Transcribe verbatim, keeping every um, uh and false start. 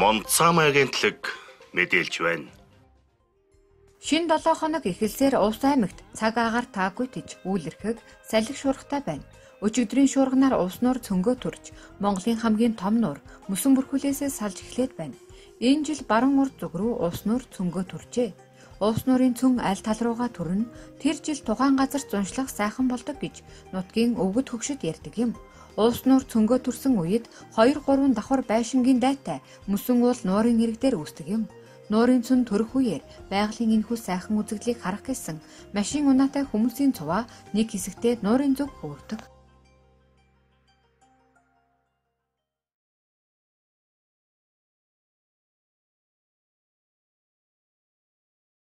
Монцам агентлаг мэдээлж байна. Шинэ долоо хоног эхэлсээр Увс аймагт цаг агаар таагүй тиж үйл эрхэг салхи шуургатай байна. Өчигдрийн шуурганаар Увс нуур цөнгөө төрж, Монголын хамгийн том нуур Мөсөн бүрхүүлээсээ салж эхлээд байна. Энэ жил баруун урд зүг рүү Увс нуур цөнгөө төржээ. Увс нуурын цөн аль тал руугаа төрнө, тэр жил тухайн газар зуншлах сайхан болдог гэж нутгийн өвгөд хөгшөд ярьдаг юм. Увс нуур цөнгөө төрсөн үед хоёр гурван давхар байшингийн дайтай мөсөн уул нуурын ирэг дээр үүсдэг юм. Нуурын цөн төрөх үеэр байгалийн энэхүү сайхан үзэгдлийг харах гэсэн машин унаатай хүмүүсийн цуваа нэг хэсэгтээ нуурын зүг хөвөрдөг.